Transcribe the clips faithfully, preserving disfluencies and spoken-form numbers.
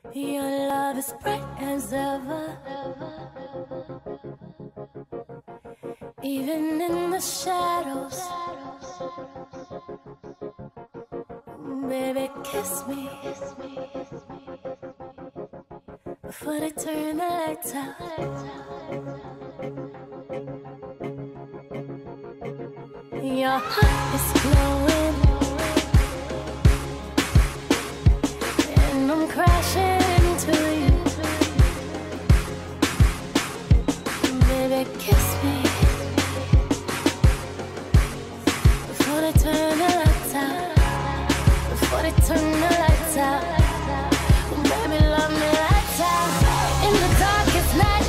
Your love is bright as ever, even in the shadows. Baby, kiss me before they turn the lights out. Your heart is glowing, and I'm crashing into you. Baby, kiss me before they turn the lights out. Before they turn the lights out. Baby, love me lights out. In the darkest night.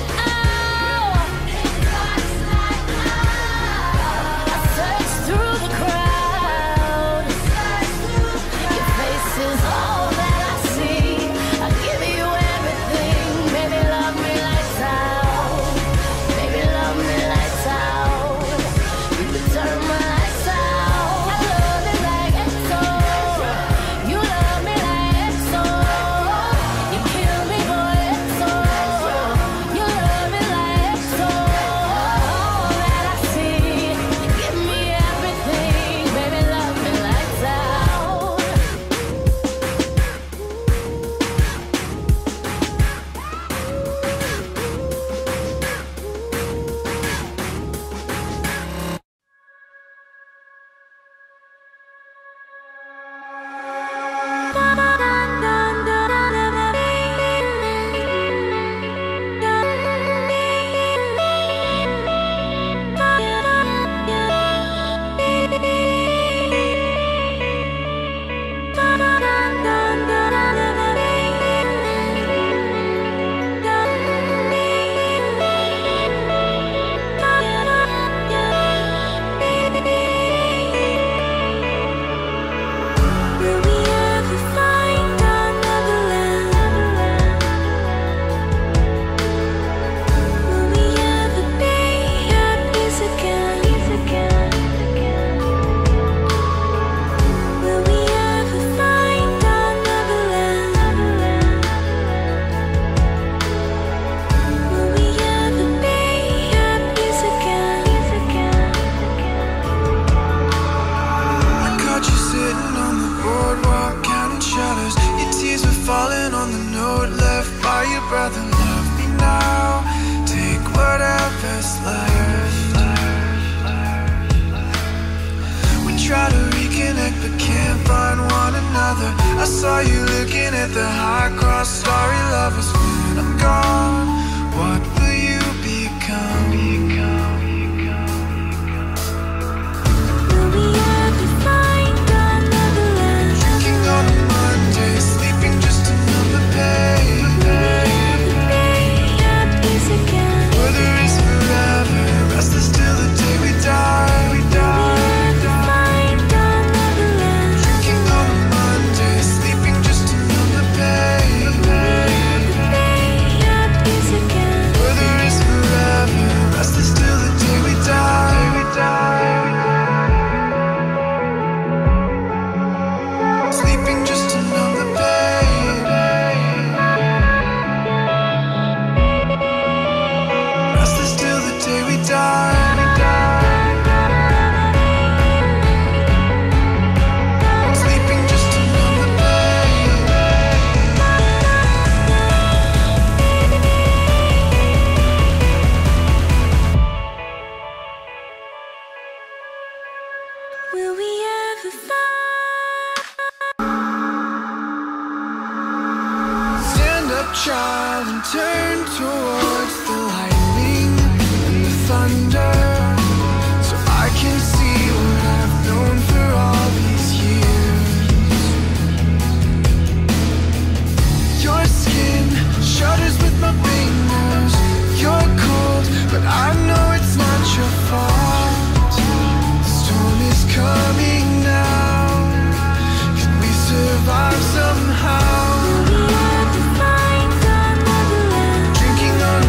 Somehow, drinking on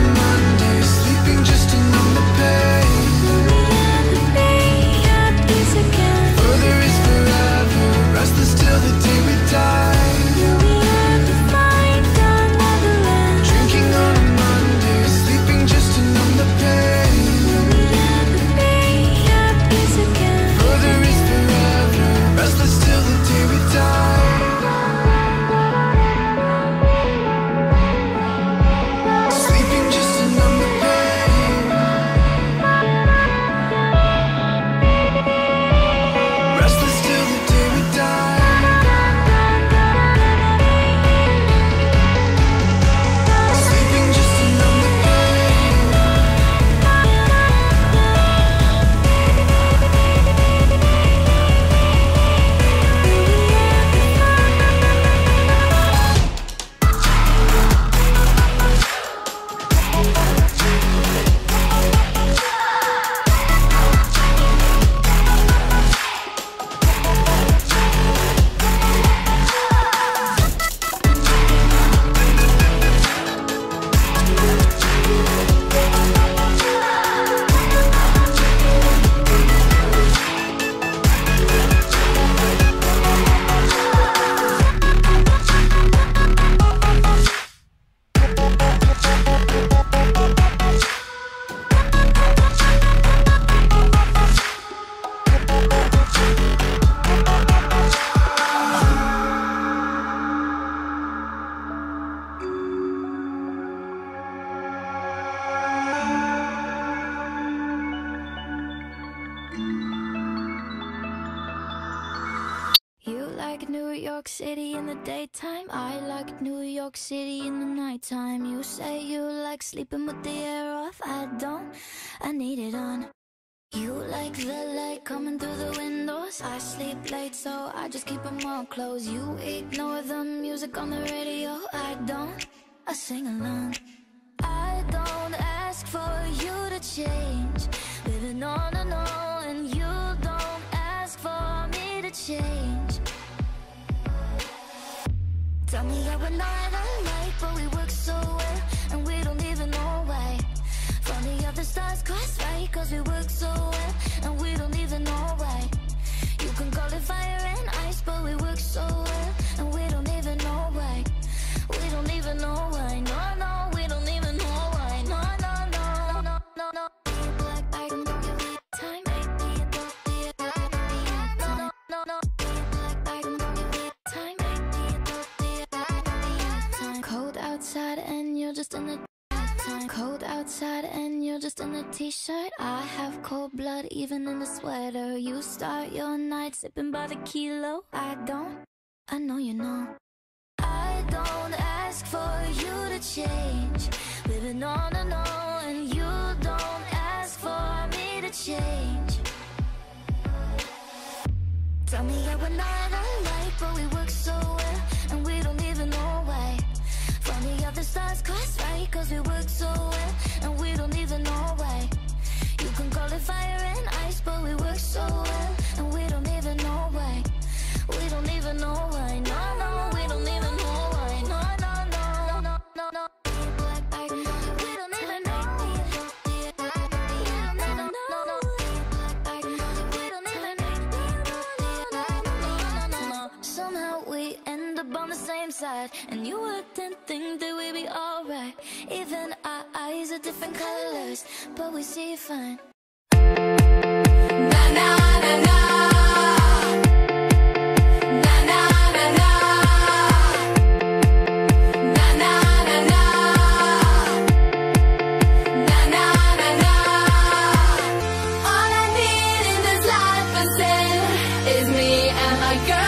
like New York City in the daytime, I like New York City in the nighttime. You say you like sleeping with the air off, I don't, I need it on. You like the light coming through the windows, I sleep late so I just keep them all closed. You ignore the music on the radio, I don't, I sing along. I don't ask for you to change, living on and on, and you don't ask for me to change. Tell me how we're not alike, but we work so well, and we don't even know why. Funny how the stars cross right, cause we work so well, and we don't even know why. You can call it fire and ice, but we work so well, and we don't even know why. We don't even know why, no, no, we don't even know why, no, no, no, no, no, no. Black, I can give you time, no, no, no. Black, I can give you time, cold outside and you're just in the time. Cold outside and you're just in a t-shirt. I have cold blood even in a sweater. You start your night sipping by the kilo. I don't, I know you know. I don't ask for you to change, living on and on, and you don't ask for me to change. Tell me how we're not alike, but we work so well, and we don't even know why. Funny how the stars cross right, cause we work so well, and we don't even know why. You can call it fire and ice, but we work so well, and we don't even know why. We don't even know why, no, no, we don't even know why, no, no, no, no, no, no. Black, I can give you, we don't even know. We don't even know, no, no. Black, I can give you, we don't even know. Somehow we end up on the same side, and you wouldn't think that we'd be alright. Even our eyes are different colors, but we see fine. Na na na na. All I need in this life is me and my girl.